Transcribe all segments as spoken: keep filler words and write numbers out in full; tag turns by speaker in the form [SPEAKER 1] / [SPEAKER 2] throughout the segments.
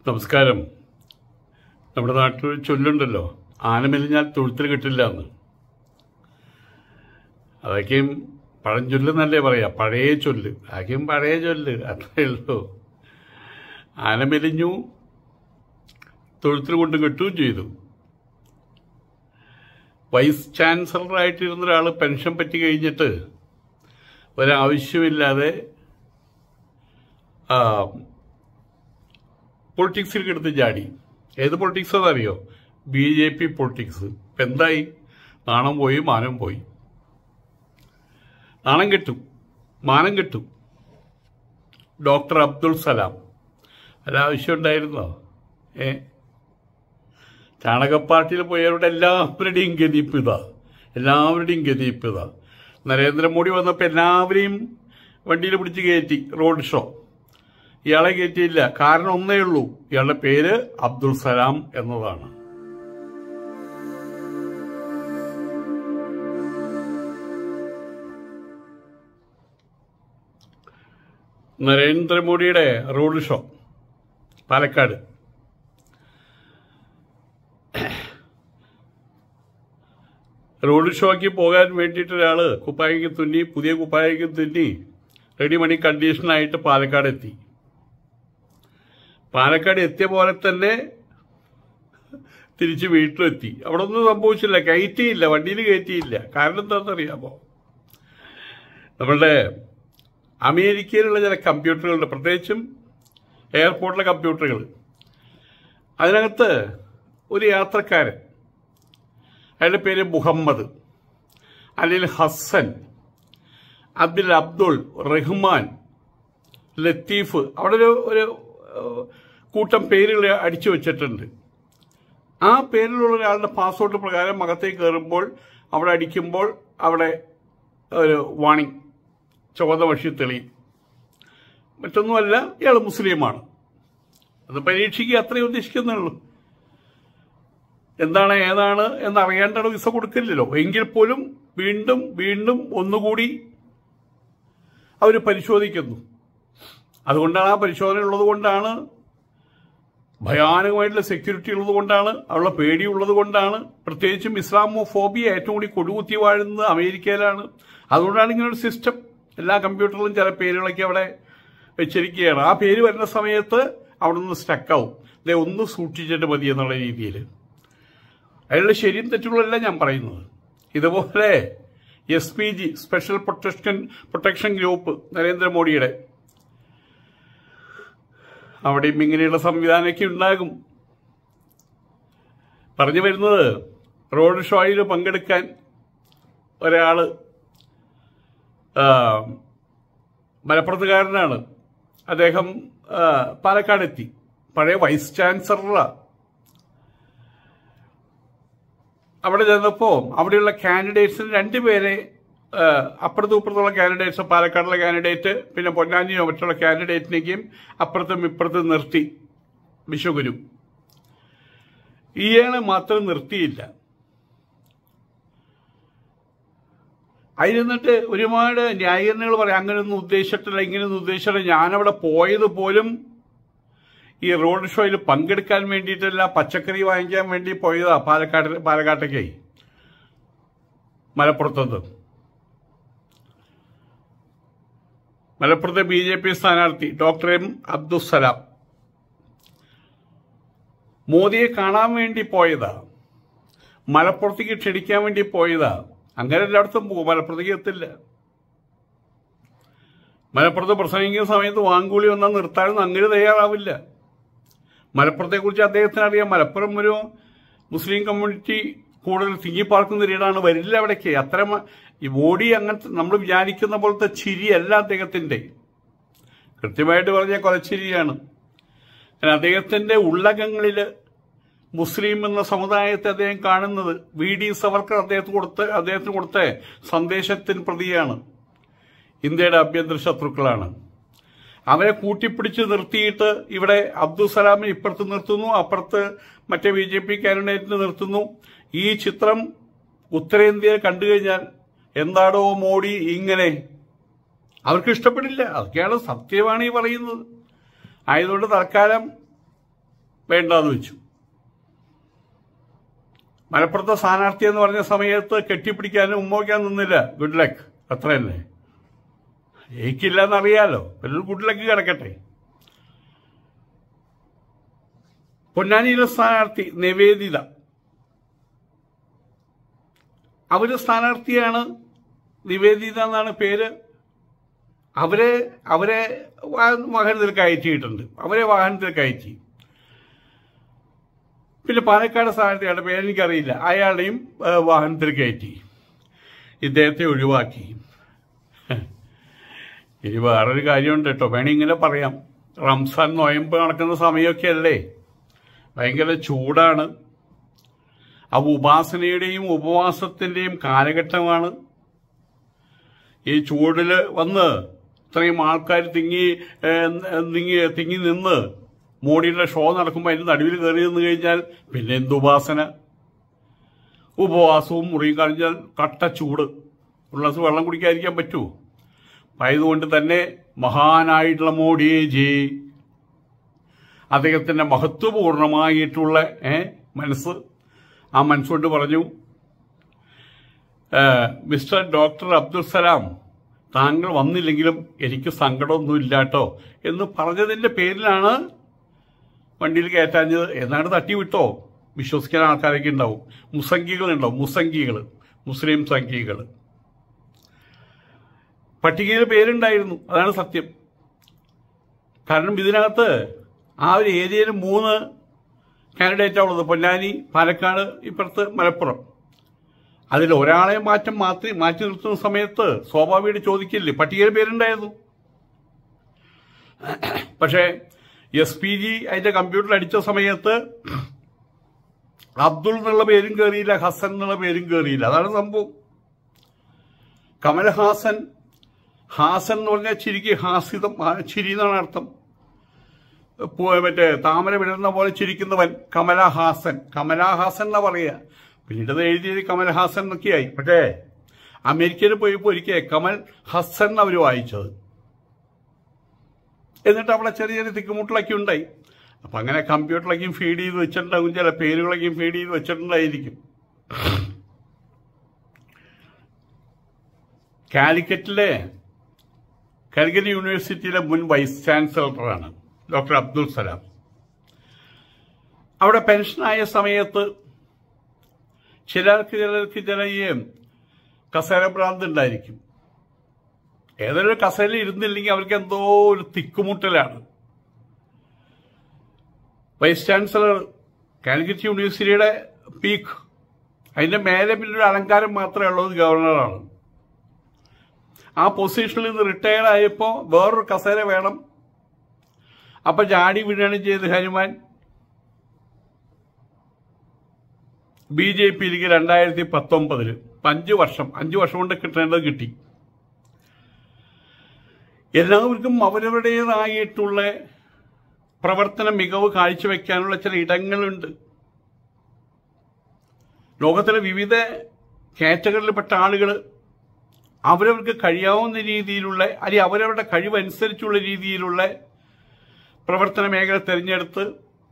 [SPEAKER 1] നമസ്കാരം. നമ്മുടെ നാട്ടിൽ ചൊല്ലുണ്ടല്ലോ, ആന മെലിഞ്ഞാൽ തൊഴുത്തിൽ കിട്ടില്ല എന്ന്. അതൊക്കെയും പഴഞ്ചൊല്ലെന്നല്ലേ പറയാ, പഴയ ചൊല്ല്. അതൊക്കെയും പഴയ ചൊല്ല്, അത്രയേ ഉള്ളൂ. ആന മെലിഞ്ഞു, തൊഴുത്തിൽ കൊണ്ട് കിട്ടുകയും ചെയ്തു. വൈസ് ചാൻസലറായിട്ടിരുന്ന ഒരാൾ പെൻഷൻ പറ്റി കഴിഞ്ഞിട്ട് ഒരാവശ്യമില്ലാതെ പൊളിറ്റിക്സിൽ എടുത്ത് ചാടി. ഏത് പൊളിറ്റിക്സ് എന്നറിയോ? B J P politics. ഇപ്പം എന്തായി? നാണം പോയി, മാനം പോയി. നാണം കെട്ടും, മാനം കെട്ടും. ഡോക്ടർ അബ്ദുൾ സലാം ഒരാവശ്യം ഉണ്ടായിരുന്നോ? ഏ ചാണകപ്പാർട്ടിയിൽ പോയവരുടെ എല്ലാവരുടെയും ഗതിപ്പ് ഇതാ, എല്ലാവരുടെയും ഗതിപ്പ് ഇതാ. നരേന്ദ്രമോദി വന്നപ്പോൾ എല്ലാവരെയും വണ്ടിയിൽ പിടിച്ച് കയറ്റി, റോഡ് ഷോ. ഇയാളെ കയറ്റിയില്ല. കാരണം ഒന്നേ ഉള്ളൂ, ഇയാളുടെ പേര് അബ്ദുൾ സലാം എന്നതാണ്. നരേന്ദ്രമോദിയുടെ റോഡ് ഷോ പാലക്കാട്. റോഡ് ഷോയ്ക്ക് പോകാൻ വേണ്ടിയിട്ട് ഒരാള് കുപ്പായക്ക് തുന്നി, പുതിയ കുപ്പായക്ക് തുന്നി റെഡി മണി കണ്ടീഷനായിട്ട് പാലക്കാട് എത്തി. പാലക്കാട് എത്തിയ പോലെ തന്നെ തിരിച്ച് വീട്ടിലെത്തി. അവിടെ ഒന്നും സംഭവിച്ചില്ല, കയറ്റിയില്ല, വണ്ടിയിൽ കയറ്റിയില്ല. കാരണം എന്താണെന്നറിയാമോ? നമ്മളുടെ അമേരിക്കയിലുള്ള ചില കമ്പ്യൂട്ടറുകളുണ്ട്, പ്രത്യേകിച്ചും എയർപോർട്ടിലെ കമ്പ്യൂട്ടറുകൾ. അതിനകത്ത് ഒരു യാത്രക്കാരൻ, അയാളുടെ പേര് മുഹമ്മദ്, അല്ലെങ്കിൽ ഹസൻ, അബ്ദുൽ അബ്ദുൾ, റഹ്മാൻ, ലത്തീഫ്, അവിടെ ഒരു ഒരു കൂട്ടം പേരുകൾ അടിച്ചു വെച്ചിട്ടുണ്ട്. ആ പേരിലുള്ള ഒരാളുടെ പാസ്പോർട്ട് പ്രകാരം അകത്തേക്ക് കയറുമ്പോൾ അവിടെ അടിക്കുമ്പോൾ അവിടെ ഒരു വാണിംഗ്, ചുവന്ന വശി തെളിയും. മറ്റൊന്നുമല്ല, ഇയാൾ മുസ്ലിമാണ്. അത് പരീക്ഷയ്ക്ക് അത്രയും ഉദ്ദേശിക്കുന്നുള്ളൂ. എന്താണ് ഏതാണ് എന്നറിയാണ്ടാണ് വിസ കൊടുക്കില്ലല്ലോ. എങ്കിൽ പോലും വീണ്ടും വീണ്ടും ഒന്നുകൂടി അവർ പരിശോധിക്കുന്നു. അതുകൊണ്ടാണ്, ആ പരിശോധന ഉള്ളത് കൊണ്ടാണ്, ഭയാനകമായിട്ടുള്ള സെക്യൂരിറ്റി ഉള്ളത് കൊണ്ടാണ്, അവരുടെ പേടിയുള്ളത് കൊണ്ടാണ്. പ്രത്യേകിച്ചും ഇസ്ലാമോഫോബിയ ഏറ്റവും കൂടി കൊടുകുത്തി വാഴുന്നത് അമേരിക്കയിലാണ്. അതുകൊണ്ടാണ് ഇങ്ങനൊരു സിസ്റ്റം. എല്ലാ കമ്പ്യൂട്ടറിലും ചില പേരുകളൊക്കെ അവിടെ വെച്ചിരിക്കുകയാണ്. ആ പേര് വരുന്ന സമയത്ത് അവിടെ നിന്ന് സ്റ്റക്കാവും. ഇതേ ഒന്ന് സൂക്ഷിച്ചിട്ട് മതി എന്നുള്ള രീതിയിൽ. അയാളുടെ ശരിയും തെറ്റുകളല്ല ഞാൻ പറയുന്നത്. ഇതുപോലെ S P G, special protection protection group, നരേന്ദ്രമോദിയുടെ അവിടെയും ഇങ്ങനെയുള്ള സംവിധാനമൊക്കെ ഉണ്ടാകും. പറഞ്ഞു വരുന്നത്, റോഡ് ഷോയിൽ പങ്കെടുക്കാൻ ഒരാള് മലപ്പുറത്തുകാരനാണ്. അദ്ദേഹം പാലക്കാടെത്തി. പഴയ വൈസ് ചാൻസലറാണ്. അവിടെ ചെന്നപ്പോൾ അവിടെയുള്ള കാൻഡിഡേറ്റ്സിന് രണ്ടുപേരെ, അപ്പുറത്തും ഇപ്പുറത്തുള്ള കാൻഡിഡേറ്റ്സ്, പാലക്കാടുള്ള കാൻഡിഡേറ്റ് പിന്നെ പൊന്നാനിയോ മറ്റുള്ള കാൻഡിഡേറ്റിനേക്കും അപ്പുറത്തും ഇപ്പുറത്തും നിർത്തി. വിശ്വഗുരു ഇയാളെ മാത്രം നിർത്തിയില്ല. അതിരുന്നിട്ട് ഒരുപാട് ന്യായീകരണങ്ങൾ പറയാം. അങ്ങനെയൊന്നും ഉദ്ദേശിച്ചിട്ടില്ല, ഇങ്ങനെയൊന്നും ഉദ്ദേശിച്ചിട്ടില്ല. ഞാനവിടെ പോയത് പോലും ഈ റോഡ് ഷോയിൽ പങ്കെടുക്കാൻ വേണ്ടിയിട്ടല്ല, പച്ചക്കറി വാങ്ങിക്കാൻ വേണ്ടി പോയതാ. പാലക്കാട് പാലക്കാട്ടേക്കായി മലപ്പുറത്തത്. മലപ്പുറത്തെ ബി ജെ പി സ്ഥാനാർത്ഥി ഡോക്ടർ എം അബ്ദുൾ സലാം മോദിയെ കാണാൻ വേണ്ടി പോയതാ, മലപ്പുറത്തേക്ക് ക്ഷണിക്കാൻ വേണ്ടി പോയതാ. അങ്ങനെ എല്ലായിടത്തും പോകും, മലപ്പുറത്തേക്ക് എത്തില്ല. മലപ്പുറത്ത് പ്രസംഗിക്കുന്ന സമയത്ത് വാങ്കൂലി വന്നാൽ നിർത്താനൊന്നും അങ്ങനെ തയ്യാറാവില്ല. മലപ്പുറത്തെക്കുറിച്ച് അദ്ദേഹത്തിന് അറിയാം. മലപ്പുറം ഒരു മുസ്ലിം കമ്മ്യൂണിറ്റി കൂടുതൽ തിങ്ങിപ്പാർക്കുന്ന ഒരിടാണ്. വരില്ല അവിടേക്ക്. അത്ര ഈ മോഡി അങ്ങനത്തെ നമ്മൾ വിചാരിക്കുന്ന പോലത്തെ ചിരിയല്ല അദ്ദേഹത്തിന്റെ. കൃത്യമായിട്ട് പറഞ്ഞാൽ കൊലച്ചിരിയാണ്. അദ്ദേഹത്തിന്റെ ഉള്ളകങ്ങളിൽ മുസ്ലിം എന്ന സമുദായത്തെ അദ്ദേഹം കാണുന്നത് വി ഡി സവർക്കർ അദ്ദേഹത്തിന് കൊടുത്ത അദ്ദേഹത്തിന് കൊടുത്ത സന്ദേശത്തിന് പ്രതിയാണ്. ഇന്ത്യയുടെ ആഭ്യന്തര ശത്രുക്കളാണ്. അവരെ കൂട്ടിപ്പിടിച്ച് നിർത്തിയിട്ട് ഇവിടെ അബ്ദുൾ സലാമിനെ ഇപ്പുറത്ത് നിർത്തുന്നു, അപ്പുറത്ത് മറ്റേ ബി ജെ പി കാൻഡിഡേറ്റിനെ നിർത്തുന്നു. ഈ ചിത്രം ഉത്തരേന്ത്യയിൽ കണ്ടു കഴിഞ്ഞാൽ എന്താടോ മോഡി ഇങ്ങനെ, അവർക്ക് ഇഷ്ടപ്പെടില്ല. അതൊക്കെയാണ് സത്യമാണ് ഈ പറയുന്നത്. ആയതുകൊണ്ട് തൽക്കാലം വേണ്ടാന്ന് വെച്ചു. മലപ്പുറത്തെ സ്ഥാനാർത്ഥി എന്ന് പറഞ്ഞ സമയത്ത് കെട്ടിപ്പിടിക്കാനും ഉമ്മോക്കാൻ നിന്നില്ല. ഗുഡ് ലക്ക്, അത്ര തന്നെ. ജയിക്കില്ല എന്നറിയാലോ, ഒരു ഗുഡ് ലക്ക് കിടക്കട്ടെ. പൊന്നാനിയിലെ സ്ഥാനാർത്ഥി നിവേദിത, അവര് സ്ഥാനാർത്ഥിയാണ്, നിവേദിത എന്നാണ് പേര്. അവരെ അവരെ വാഹനത്തിൽ കയറ്റിയിട്ടുണ്ട്, അവരെ വാഹനത്തിൽ കയറ്റി. പിന്നെ പാലക്കാട് സ്ഥാനാർത്ഥിയുടെ പേരെനിക്കറിയില്ല, അയാളെയും വാഹനത്തിൽ കയറ്റി. ഇദ്ദേഹത്തെ ഒഴിവാക്കി. ഇനി വേറൊരു കാര്യമുണ്ട് കേട്ടോ, വേണമെങ്കിൽ ഇങ്ങനെ പറയാം. റംസാൻ നോയമ്പ് നടക്കുന്ന സമയമൊക്കെ അല്ലേ, ഭയങ്കര ചൂടാണ്. ആ ഉപാസനയുടെയും ഉപവാസത്തിൻ്റെയും കാലഘട്ടമാണ്. ഈ ചൂടിൽ വന്ന് ഇത്രയും ആൾക്കാർ തിങ്ങി തിങ്ങി തിങ്ങി നിന്ന് മോഡിയുടെ ഷോ നടക്കുമ്പോൾ അതിന് നടുവിൽ കയറി നിന്ന് കഴിഞ്ഞാൽ പിന്നെ എന്ത് ഉപാസന? ഉപവാസവും മുറിയും കഴിഞ്ഞാൽ കട്ട ചൂട്, ഒരു ഗ്ലാസ് വെള്ളം കുടിക്കാതിരിക്കാൻ പറ്റുമോ? ആയതുകൊണ്ട് തന്നെ മഹാനായിട്ടുള്ള മോഡിജി, അദ്ദേഹത്തിൻ്റെ മഹത്വപൂർണമായിട്ടുള്ള മനസ്സ്, ആ മനസ്സുകൊണ്ട് പറഞ്ഞു, മിസ്റ്റർ ഡോക്ടർ അബ്ദുൽ സലാം, താങ്കൾ വന്നില്ലെങ്കിലും എനിക്ക് സങ്കടമൊന്നുമില്ല കേട്ടോ എന്ന് പറഞ്ഞതിൻ്റെ പേരിലാണ് വണ്ടിയിൽ കയറ്റാഞ്ഞത്. എന്നാണ് തട്ടി വിട്ടോ? വിശ്വസിക്കാൻ ആൾക്കാരൊക്കെ ഉണ്ടാവും, മുസംഗികളുണ്ടാവും, മുസംഗികൾ, മുസ്ലിം സംഘികൾ. പട്ടികയിൽ പേരുണ്ടായിരുന്നു, അതാണ് സത്യം. കാരണം ഇതിനകത്ത് ആ ഒരു ഏരിയയിൽ മൂന്ന് കാൻഡിഡേറ്റാണ് ഉള്ളത്, പൊന്നാനി, പാലക്കാട്, ഇപ്പുറത്ത് മലപ്പുറം. അതിൽ ഒരാളെ മാറ്റം മാറ്റി മാറ്റി നിർത്തുന്ന സമയത്ത് സ്വാഭാവികമായിട്ട് ചോദിക്കില്ലേ, പട്ടികയിൽ പേരുണ്ടായിരുന്നു. പക്ഷേ എസ് പി ജി അതിന്റെ കമ്പ്യൂട്ടറിൽ അടിച്ച സമയത്ത് അബ്ദുൾ എന്നുള്ള പേരും കയറിയില്ല, ഹസൻ എന്നുള്ള പേരും കയറിയില്ല. അതാണ് സംഭവം. കമൽഹാസൻ, ഹാസൻ എന്ന് പറഞ്ഞാൽ ചിരിക്ക് ഹാസിതം, ചിരി എന്നാണ് അർത്ഥം. മറ്റേ താമര വിടർന്ന പോലെ ചിരിക്കുന്നവൻ കമലഹാസൻ, കമലഹാസൻ എന്നാ പറയുക. പിന്നീട് അത് എഴുതിയത് കമൽഹാസൻ എന്നൊക്കെയായി. പക്ഷേ അമേരിക്കയിൽ പോയപ്പോൾ ഒരിക്കൽ കമൽ ഹസൻ എന്ന് അവർ വായിച്ചത്. എന്നിട്ട് അവിടെ ചെറിയ ചെറിയ തിക്കുമുട്ടിലൊക്കെ ഉണ്ടായി. അപ്പം അങ്ങനെ കമ്പ്യൂട്ടറിലേക്കും ഫീഡ് ചെയ്ത് വെച്ചിട്ടുണ്ടാകും, ചില പേരുകളേക്കും ഫീഡ് ചെയ്ത് വെച്ചിട്ടുണ്ടായിരിക്കും. കാലിക്കറ്റിലെ കാലിക്കറ്റ് യൂണിവേഴ്സിറ്റിയിലെ മുൻ വൈസ് ചാൻസലറാണ് ഡോക്ടർ അബ്ദുൽ സലാം. അവിടെ പെൻഷനായ സമയത്ത് ചിലർക്ക് ചിലർക്ക് ചില ഈ കസേര ഭ്രാന്ത് ഉണ്ടായിരിക്കും. ഏതൊരു കസേരയിൽ ഇരുന്നില്ലെങ്കിൽ അവർക്ക് എന്തോ ഒരു തിക്കുമുട്ടലാണ്. വൈസ് ചാൻസലർ കാലിക്കറ്റ് യൂണിവേഴ്സിറ്റിയുടെ പീക്ക്, അതിന്റെ മേലെ പിന്നെ ഒരു അലങ്കാരം മാത്രമേ ഉള്ളത് ഗവർണറാണ്. ആ പൊസിഷനിൽ നിന്ന് റിട്ടയർഡ് ആയപ്പോൾ വേറൊരു കസേര വേണം. അപ്പൊ ചാടി വീഴാണ് ചെയ്ത് ഹനുമാൻ ബി ജെ പിയിലേക്ക് രണ്ടായിരത്തി പത്തൊമ്പതില് അഞ്ചു വർഷം അഞ്ചു വർഷം കൊണ്ട് കിട്ടേണ്ടത് കിട്ടി. എല്ലാവർക്കും അവരവരുടേതായിട്ടുള്ള പ്രവർത്തന മികവ് കാഴ്ചവെക്കാനുള്ള ചില ഇടങ്ങളുണ്ട്. ലോകത്തിലെ വിവിധ കാറ്റഗറിയിൽപ്പെട്ട ആളുകൾ അവരവർക്ക് കഴിയാവുന്ന രീതിയിലുള്ള അല്ലെങ്കിൽ അവരവരുടെ കഴിവനുസരിച്ചുള്ള രീതിയിലുള്ള പ്രവർത്തന മേഖല തിരഞ്ഞെടുത്ത്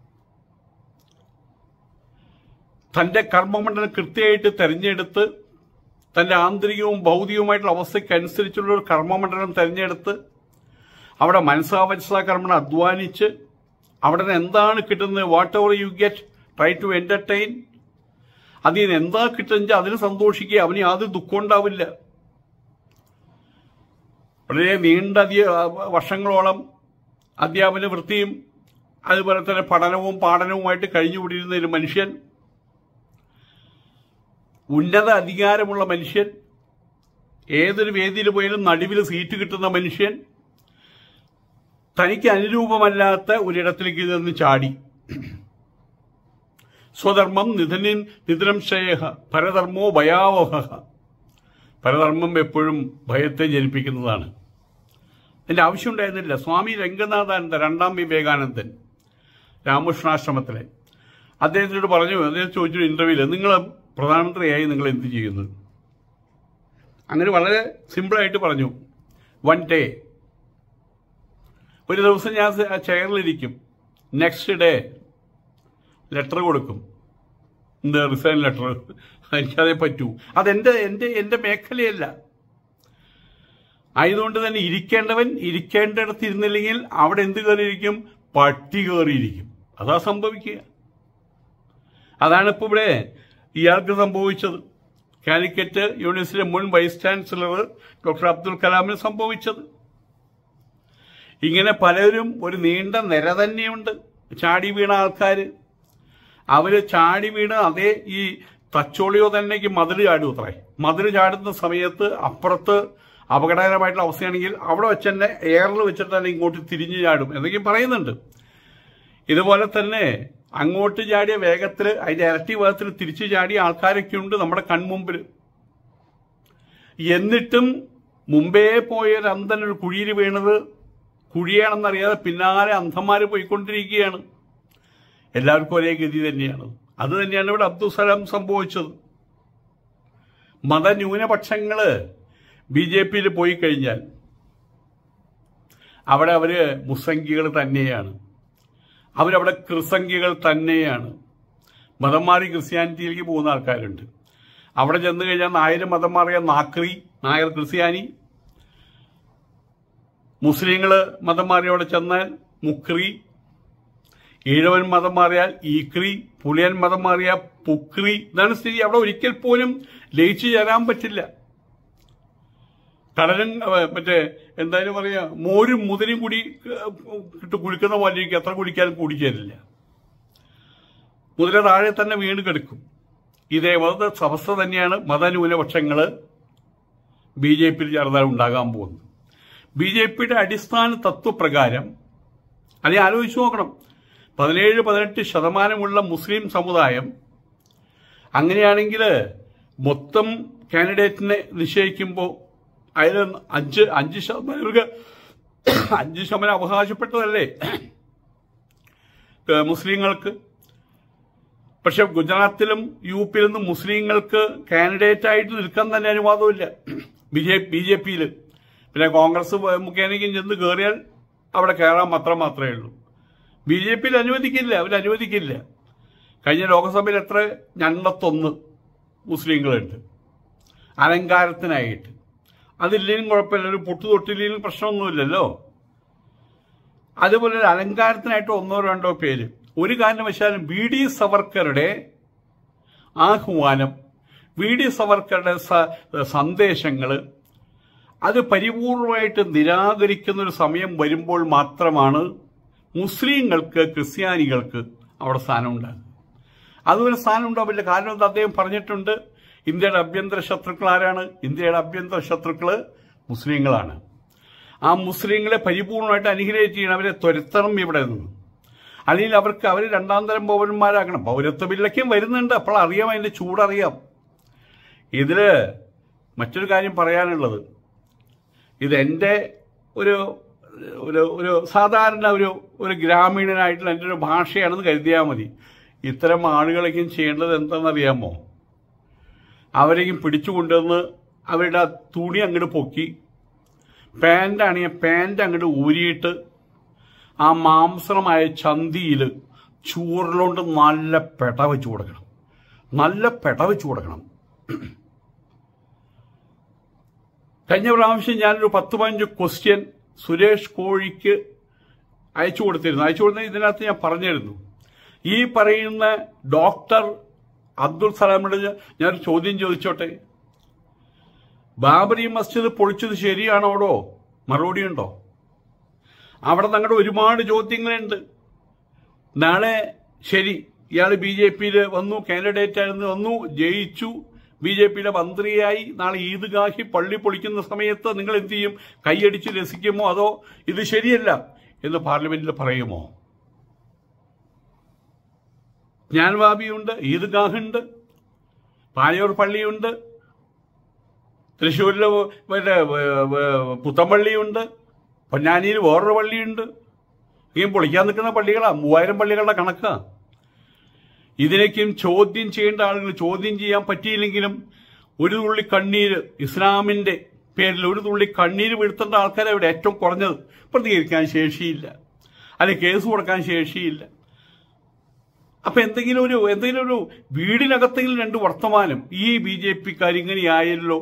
[SPEAKER 1] തന്റെ കർമ്മമണ്ഡലം കൃത്യമായിട്ട് തിരഞ്ഞെടുത്ത് തന്റെ ആന്തരികവും ഭൗതികവുമായിട്ടുള്ള അവസ്ഥയ്ക്കനുസരിച്ചുള്ള ഒരു കർമ്മമണ്ഡലം തിരഞ്ഞെടുത്ത് അവിടെ മനസ്സാവത്സാ കർമ്മം അധ്വാനിച്ച് അവിടെ നിന്ന് എന്താണ് കിട്ടുന്നത്, whatever you get, try to entertain. അതിൽ നിന്ന് എന്താ കിട്ടുന്നത് അതിന് സന്തോഷിക്കുക, അവന് യാതൊരു ദുഃഖം ഉണ്ടാവില്ല. വളരെ നീണ്ട അധിക വർഷങ്ങളോളം അധ്യാപന വൃത്തിയും അതുപോലെ തന്നെ പഠനവും പാഠനവുമായിട്ട് കഴിഞ്ഞുകൂടിയിരുന്ന ഒരു മനുഷ്യൻ, ഉന്നത അധികാരമുള്ള മനുഷ്യൻ, ഏതൊരു വേദിയിൽ പോയാലും നടുവിൽ സീറ്റ് കിട്ടുന്ന മനുഷ്യൻ, തനിക്ക് അനുരൂപമല്ലാത്ത ഒരിടത്തിലേക്ക് നിന്ന് ചാടി. സ്വധർമ്മം നിധനിൻ നിധനം ശ്രേയഃ പരധർമ്മോ ഭയാവഹഃ. പരധർമ്മം എപ്പോഴും ഭയത്തെ ജനിപ്പിക്കുന്നതാണ്. അതിന്റെ ആവശ്യമുണ്ടായിരുന്നില്ല. സ്വാമി രംഗനാഥാനന്ദ, രണ്ടാം വിവേകാനന്ദൻ, രാമകൃഷ്ണാശ്രമത്തിലെ, അദ്ദേഹത്തിനോട് പറഞ്ഞു, അദ്ദേഹം ചോദിച്ചു ഇന്റർവ്യൂല്, നിങ്ങൾ പ്രധാനമന്ത്രിയായി നിങ്ങൾ എന്ത് ചെയ്യുന്നു? അങ്ങനെ വളരെ സിമ്പിളായിട്ട് പറഞ്ഞു, വൺ ഡേ, ഒരു ദിവസം ഞാൻ ചെയറിലിരിക്കും, നെക്സ്റ്റ് ഡേ ലെറ്റർ കൊടുക്കും, എന്ത് റിസൈൻ ലെറ്റർ. എനിക്കതേ പറ്റൂ. അതെന്റെ എൻ്റെ എൻ്റെ മേഖലയല്ല. ആയതുകൊണ്ട് തന്നെ ഇരിക്കേണ്ടവൻ ഇരിക്കേണ്ടിടത്ത് ഇരുന്നില്ലെങ്കിൽ അവിടെ എന്ത് കയറിയിരിക്കും? പട്ടി കയറിയിരിക്കും. അതാ സംഭവിക്കുക. അതാണ് ഇപ്പോൾ ഇവിടെ ഇയാൾക്ക് സംഭവിച്ചത്. കാലിക്കറ്റ് യൂണിവേഴ്സിറ്റിയുടെ മുൻ വൈസ് ചാൻസലർ ഡോക്ടർ അബ്ദുൽ കലാമിന് സംഭവിച്ചത്. ഇങ്ങനെ പലരും ഒരു നീണ്ട നിര തന്നെയുണ്ട് ചാടി വീണ ആൾക്കാർ. അവര് ചാടി വീണ് അതേ ഈ തച്ചോളിയോ തന്നെക്ക് മതിൽ ചാടും അത്രേ. മതിൽ ചാടുന്ന സമയത്ത് അപ്പുറത്ത് അപകടകരമായിട്ടുള്ള അവസ്ഥയാണെങ്കിൽ അവിടെ വെച്ച് തന്നെ എയറിൽ വെച്ചിട്ട് തന്നെ ഇങ്ങോട്ട് തിരിഞ്ഞു ചാടും എന്നൊക്കെ പറയുന്നുണ്ട്. ഇതുപോലെ തന്നെ അങ്ങോട്ട് ചാടിയ വേഗത്തിൽ അതിന്റെ ഇരട്ടി വേഗത്തിൽ തിരിച്ചു ചാടിയ ആൾക്കാരൊക്കെ ഉണ്ട് നമ്മുടെ കൺമുമ്പിൽ. എന്നിട്ടും മുമ്പേ പോയ ഒരു അന്ധൻ ഒരു കുഴിയിൽ വീണത് കുഴിയാണെന്നറിയാതെ പിന്നാലെ അന്ധന്മാർ പോയിക്കൊണ്ടിരിക്കുകയാണ്. എല്ലാവർക്കും ഒരേ ഗതി തന്നെയാണ്. അത് തന്നെയാണ് ഇവിടെ അബ്ദുൽ സലാം സംഭവിച്ചത്. മതന്യൂനപക്ഷങ്ങള് ബി ജെ പിയിൽ പോയി കഴിഞ്ഞാൽ അവിടെ അവര് മുസംഖികൾ തന്നെയാണ്, അവരവിടെ ക്രിസംഖികൾ തന്നെയാണ്. മതം മാറി ക്രിസ്ത്യാനിറ്റിയിലേക്ക് പോകുന്ന ആൾക്കാരുണ്ട്. അവിടെ ചെന്ന് കഴിഞ്ഞാൽ നായർ മതം മാറിയ നാക്രി, നായർ ക്രിസ്ത്യാനി. മുസ്ലിങ്ങള് മതം മാറി അവിടെ ചെന്നാൽ മുക്രി, ഈഴവൻ മതം മാറിയാൽ ഈക്രി, പുലിയൻ മതം മാറിയാൽ പുക്രി. ഇതാണ് സ്ഥിതി. അവിടെ ഒരിക്കൽ പോലും ലയിച്ചു ചേരാൻ പറ്റില്ല. കടലും മറ്റേ എന്തായാലും പറയാ മോരും മുതിരും കൂടി ഇട്ട് കുടിക്കുന്ന പോലെ എത്ര കുടിക്കാനും കൂടിച്ചേരില്ല. മുതിര താഴെ തന്നെ വീണ് കിടക്കും. ഇതേ മത അവസ്ഥ തന്നെയാണ് മതന്യൂനപക്ഷങ്ങള് ബി ജെ പിയിൽ ചേർന്നാൽ ഉണ്ടാകാൻ പോകുന്നത്. ബി ജെ പിയുടെ അടിസ്ഥാന തത്വപ്രകാരം അത് ആലോചിച്ചു നോക്കണം. പതിനേഴ് പതിനെട്ട് ശതമാനമുള്ള മുസ്ലിം സമുദായം അങ്ങനെയാണെങ്കിൽ മൊത്തം കാൻഡിഡേറ്റിനെ നിശ്ചയിക്കുമ്പോൾ അതിൽ അഞ്ച് അഞ്ച് ശതമാനം അഞ്ച് ശതമാനം അവകാശപ്പെട്ടതല്ലേ മുസ്ലിങ്ങൾക്ക്. പക്ഷെ ഗുജറാത്തിലും യു പിയിൽ നിന്നും മുസ്ലിങ്ങൾക്ക് കാൻഡിഡേറ്റ് ആയിട്ട് നിൽക്കാൻ തന്നെ അനുവാദമില്ല ബി ജെ ബി ജെ പിയിൽ. പിന്നെ കോൺഗ്രസ് മുഖേനയ്ക്കും ചെന്ന് കയറിയാൽ അവിടെ കയറാൻ മാത്രം മാത്രമേ ഉള്ളൂ. ബി ജെ പിയിൽ അനുവദിക്കില്ല, അവരനുവദിക്കില്ല. കഴിഞ്ഞ ലോക്സഭയിൽ എത്ര ഞണ്ടത്തൊന്ന് മുസ്ലിങ്ങളുണ്ട് അലങ്കാരത്തിനായിട്ട്. അതില്ലെങ്കിലും കുഴപ്പമില്ല, ഒരു പൊട്ടുതൊട്ടില്ലെങ്കിലും പ്രശ്നമൊന്നുമില്ലല്ലോ. അതുപോലെ ഒരു അലങ്കാരത്തിനായിട്ട് ഒന്നോ രണ്ടോ പേര്. ഒരു കാരണവശാലും വി ഡി സവർക്കറുടെ ആഹ്വാനം, വി ഡി സവർക്കറുടെ സന്ദേശങ്ങൾ അത് പരിപൂർണമായിട്ട് നിരാകരിക്കുന്ന ഒരു സമയം വരുമ്പോൾ മാത്രമാണ് മുസ്ലിങ്ങൾക്ക് ക്രിസ്ത്യാനികൾക്ക് അവിടെ സ്ഥാനം ഉണ്ടാകും. അതുപോലെ സ്ഥാനം ഉണ്ടാവില്ല. കാരണം എന്താ, അദ്ദേഹം പറഞ്ഞിട്ടുണ്ട്, ഇന്ത്യയുടെ അഭ്യന്തര ശത്രുക്കൾ ആരാണ്? ഇന്ത്യയുടെ അഭ്യന്തര ശത്രുക്കള് മുസ്ലിങ്ങളാണ്. ആ മുസ്ലിങ്ങളെ പരിപൂർണമായിട്ട് അനിഹിലേറ്റ് ചെയ്യണം, അവരെ തുരത്തണം ഇവിടെ നിന്ന്. അല്ലെങ്കിൽ അവർക്ക് അവർ രണ്ടാം തരം പൗരന്മാരാക്കണം. പൗരത്വ ബില്ലൊക്കെയും വരുന്നുണ്ട്, അപ്പോൾ അറിയാം, അതിന്റെ ചൂടറിയാം. ഇതില് മറ്റൊരു കാര്യം പറയാനുള്ളത്, ഇതെന്റെ ഒരു ഒരു ഒരു സാധാരണ ഒരു ഒരു ഗ്രാമീണനായിട്ടുള്ള എൻ്റെ ഒരു ഭാഷയാണെന്ന് കരുതിയാൽ മതി. ഇത്തരം ആളുകളെയും ചെയ്യേണ്ടത് എന്താണെന്നറിയാമോ? അവരെയും പിടിച്ചുകൊണ്ടുവന്ന് അവരുടെ തുണി അങ്ങോട്ട് പൊക്കി, പാൻ്റാണെങ്കിൽ പാൻ്റ് അങ്ങോട്ട് ഊരിയിട്ട് ആ മാംസമായ ചന്തിയിൽ ചൂറിലോണ്ട് നല്ല പെട വെച്ച് കൊടുക്കണം, നല്ല പെട വെച്ച് കൊടുക്കണം. കഴിഞ്ഞ പ്രാവശ്യം ഞാനൊരു പത്ത് പതിനഞ്ച് ക്വസ്റ്റ്യൻ സുരേഷ് കോഴിക്ക് അയച്ചു കൊടുത്തിരുന്നു. അയച്ചു കൊടുത്ത ഇതിനകത്ത് ഞാൻ പറഞ്ഞിരുന്നു, ഈ പറയുന്ന ഡോക്ടർ അബ്ദുൽ സലാമിനോട് ഞാനൊരു ചോദ്യം ചോദിച്ചോട്ടെ, ബാബറി മസ്ജിദ് പൊളിച്ചത് ശരിയാണോടോ? മറുപടി ഉണ്ടോ? അവിടെ ഞങ്ങളുടെ ഒരുപാട് ചോദ്യങ്ങളുണ്ട്. നാളെ ശരി, ഇയാൾ ബി ജെ പിയിൽ വന്നു, കാൻഡിഡേറ്റ് ആയിരുന്നു, വന്നു, ജയിച്ചു, ബി ജെ പിയിലെ മന്ത്രിയായി. നാളെ ഈദ്ഗാഹി പള്ളി പൊളിക്കുന്ന സമയത്ത് നിങ്ങൾ എന്ത് ചെയ്യും? കൈയടിച്ച് രസിക്കുമോ, അതോ ഇത് ശരിയല്ല എന്ന് പാർലമെന്റിൽ പറയുമോ? ജ്ഞാൻവാബിയുണ്ട്, ഈദ്ഗാഹുണ്ട്, പാലയൂർ പള്ളിയുണ്ട്, തൃശ്ശൂരിലെ മറ്റേ പുത്തമ്പള്ളിയുണ്ട്, പൊന്നാനിയിൽ വേറൊരു പള്ളിയുണ്ട്. ഈ പൊളിക്കാൻ നിൽക്കുന്ന പള്ളികളാ, മൂവായിരം പള്ളികളുടെ കണക്കാ. ഇതിനേക്കും ചോദ്യം ചെയ്യേണ്ട ആളുകൾ ചോദ്യം ചെയ്യാൻ പറ്റിയില്ലെങ്കിലും ഒരു തുള്ളി കണ്ണീര് ഇസ്ലാമിന്റെ പേരിൽ ഒരു തുള്ളി കണ്ണീര് വീഴ്ത്തേണ്ട ആൾക്കാരെ ഇവിടെ ഏറ്റവും കുറഞ്ഞത്. പ്രതികരിക്കാൻ ശേഷിയില്ല, അല്ലെങ്കിൽ കേസ് കൊടുക്കാൻ ശേഷിയില്ല. അപ്പൊ എന്തെങ്കിലും ഒരു എന്തെങ്കിലും ഒരു വീടിനകത്തെങ്കിലും രണ്ട് വർത്തമാനം ഈ ബി ജെ പിക്കാർ ഇങ്ങനെയായല്ലോ,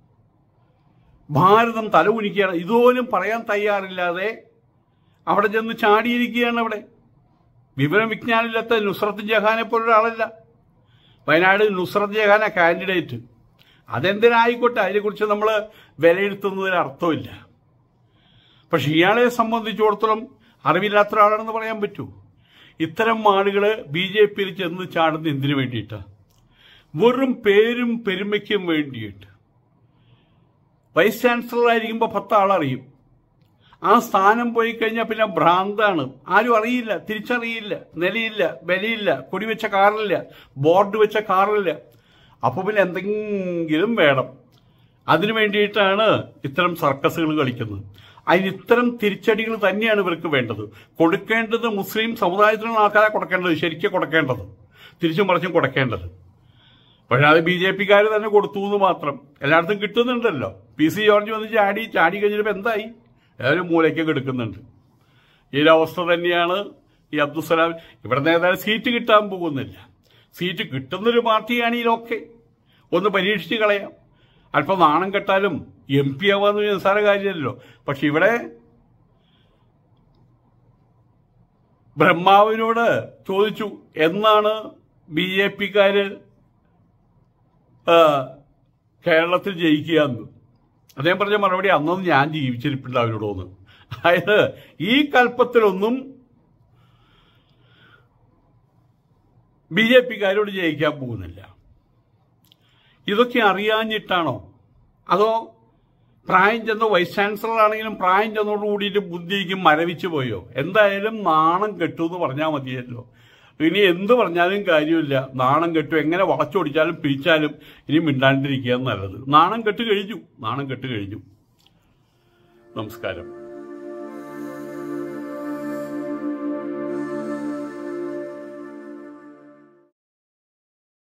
[SPEAKER 1] ഭാരതം തല കുനിക്കുകയാണ്, ഇതുപോലും പറയാൻ തയ്യാറില്ലാതെ അവിടെ ചെന്ന് ചാടിയിരിക്കുകയാണ്. അവിടെ വിവരം വിജ്ഞാനമില്ലാത്ത നുസ്രത്ത് ജഹാനെ പോലൊരാളല്ല വയനാട് നുസ്രത്ത് ജഹാന കാൻഡിഡേറ്റ്. അതെന്തിനായിക്കോട്ടെ, അതിനെക്കുറിച്ച് നമ്മൾ വിലയിരുത്തുന്നതിന് അർത്ഥമില്ല. പക്ഷെ ഇയാളെ സംബന്ധിച്ചിടത്തോളം അറിവില്ലാത്ത ഒരാളാണെന്ന് പറയാൻ പറ്റൂ. ഇത്തരം ആളുകൾ ബി ജെ പിയിൽ ചെന്ന് ചാടുന്ന എന്തിനു വേണ്ടിയിട്ടാണ്? വെറും പേരും പെരുമയ്ക്കും വേണ്ടിയിട്ട്. വൈസ് ചാൻസലർ ആയിരിക്കുമ്പോൾ പത്താളറിയും, ആ സ്ഥാനം പോയി കഴിഞ്ഞാൽ പിന്നെ ഭ്രാന്താണ്. ആരും അറിയില്ല, തിരിച്ചറിയില്ല, നിലയില്ല, വിലയില്ല, കൊടിവെച്ച കാറില്ല, ബോർഡ് വെച്ച കാറില്ല. അപ്പോൾ പിന്നെ എന്തെങ്കിലും വേണം. അതിനു വേണ്ടിയിട്ടാണ് ഇത്തരം സർക്കസുകൾ കളിക്കുന്നത്. അതിന് ഇത്തരം തിരിച്ചടികൾ തന്നെയാണ് ഇവർക്ക് വേണ്ടത്. കൊടുക്കേണ്ടത് മുസ്ലിം സമുദായത്തിലുള്ള ആൾക്കാരെ കൊടുക്കേണ്ടത്, ശരിക്കും കൊടുക്കേണ്ടത്, തിരിച്ചും മറിച്ചും കൊടുക്കേണ്ടത്. പക്ഷെ അത് ബി ജെ പിക്കാർ തന്നെ കൊടുത്തു എന്ന് മാത്രം. എല്ലായിടത്തും കിട്ടുന്നുണ്ടല്ലോ. പി സി ജോർജ് വന്ന് ചാടി ചാടി കഴിഞ്ഞപ്പോൾ എന്തായി? എല്ലാവരും മൂലയ്ക്കൊക്കെ എടുക്കുന്നുണ്ട്. ഈ ഒരവസ്ഥ തന്നെയാണ് ഈ അബ്ദുസലാം. ഇവിടെ നേതാവ് സീറ്റ് കിട്ടാൻ പോകുന്നില്ല. സീറ്റ് കിട്ടുന്നൊരു പാർട്ടിയാണെങ്കിലൊക്കെ ഒന്ന് പരീക്ഷിച്ച് കളയാം. അല്പം നാണം കെട്ടാലും എം പി ആവാന്ന് നിസ്സാര കാര്യമല്ലോ. പക്ഷെ ഇവിടെ ബ്രഹ്മാവിനോട് ചോദിച്ചു എന്നാണ് ബി ജെ പിക്കാര് കേരളത്തിൽ ജയിക്കുക എന്ന്. അദ്ദേഹം പറഞ്ഞ മറുപടി അന്നൊന്നും ഞാൻ ജീവിച്ചിരിപ്പില്ല അവരോടൊന്ന്. അതായത് ഈ കൽപ്പത്തിലൊന്നും ബി ജെ പിക്കാരോട് ജയിക്കാൻ പോകുന്നില്ല. ഇതൊക്കെ അറിയാഞ്ഞിട്ടാണോ, അതോ പ്രായം ചെന്ന വൈസ് ചാൻസലർ ആണെങ്കിലും പ്രായം ചെന്നോട് കൂടിയിട്ട് ബുദ്ധിക്ക് മരവിച്ചു പോയോ? എന്തായാലും നാണം കെട്ടു എന്ന് പറഞ്ഞാൽ മതിയല്ലോ. ഇനി എന്ത് പറഞ്ഞാലും കാര്യമില്ല. നാണം കെട്ടു, എങ്ങനെ വളച്ചൊടിച്ചാലും പിരിച്ചാലും ഇനി മിണ്ടാണ്ടിരിക്കുക നല്ലത്. നാണം കെട്ട് കഴിഞ്ഞു, നാണം കെട്ട് കഴിഞ്ഞു. നമസ്കാരം.